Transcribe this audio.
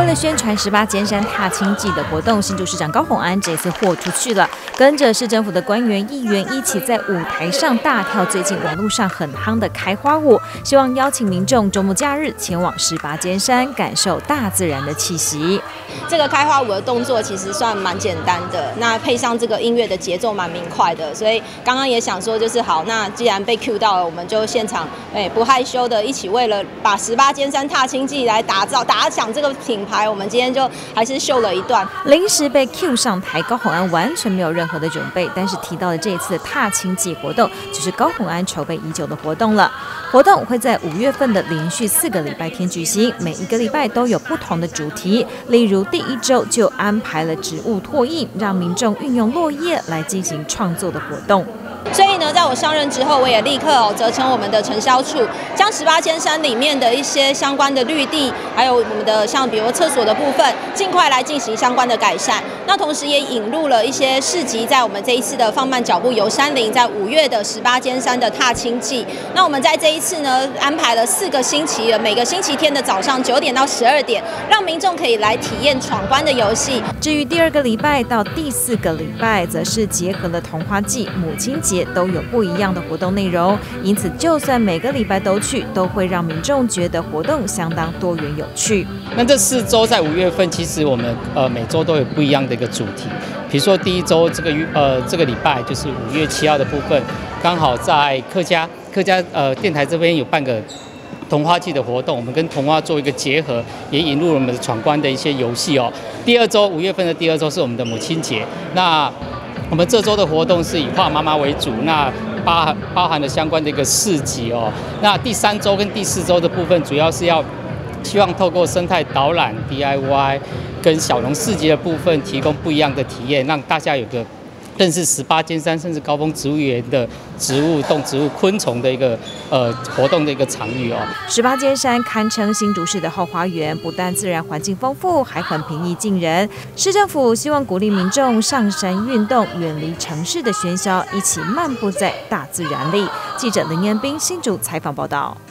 了宣传18尖山踏青季的活动，新竹市长高虹安这次豁出去了，跟着市政府的官员、议员一起在舞台上大跳最近网络上很夯的开花舞，希望邀请民众周末假日前往18尖山，感受大自然的气息。 这个开花舞的动作其实算蛮简单的，那配上这个音乐的节奏蛮明快的，所以刚刚也想说就是好，那既然被 Q 到了，我们就现场不害羞的一起为了把18尖山踏青季来打响这个品牌，我们今天就还是秀了一段。 临时被 Q 上台，高虹安完全没有任何的准备，但是提到的这一次的踏青季活动，就是高虹安筹备已久的活动了。活动会在5月份的连续4个礼拜天举行，每一个礼拜都有不同的主题，例如第1周就安排了植物拓印，让民众运用落叶来进行创作的活动。 所以呢，在我上任之后，我也立刻责成我们的承销处，将18尖山里面的一些相关的绿地，还有我们的像比如厕所的部分，尽快来进行相关的改善。那同时也引入了一些市集，在我们这一次的放慢脚步游山林，在5月的18尖山的踏青季。那我们在这一次呢，安排了4个星期，每个星期天的早上9点到12点，让民众可以来体验闯关的游戏。 至于第2个礼拜到第4个礼拜，则是结合了桐花季、母亲节都有不一样的活动内容，因此就算每个礼拜都去，都会让民众觉得活动相当多元有趣。 那这4周在5月份，其实我们每周都有不一样的一个主题。比如说第1周这个礼拜就是5月7号的部分，刚好在客家电台这边有办个桐花季的活动，我们跟桐花做一个结合，也引入了我们的闯关的一些游戏哦。第2周5月份的第2周是我们的母亲节，那我们这周的活动是以画妈妈为主，那包含了相关的一个市集哦。那第3周跟第4周的部分，主要是希望透过生态导览、DIY 跟小农市集的部分，提供不一样的体验，让大家有个认识18尖山甚至高峰植物园的植物、动植物、昆虫的一个活动的一个场域哦。 18尖山堪称新竹市的后花园，不但自然环境丰富，还很平易近人。市政府希望鼓励民众上山运动，远离城市的喧嚣，一起漫步在大自然里。记者林彦斌新竹采访报道。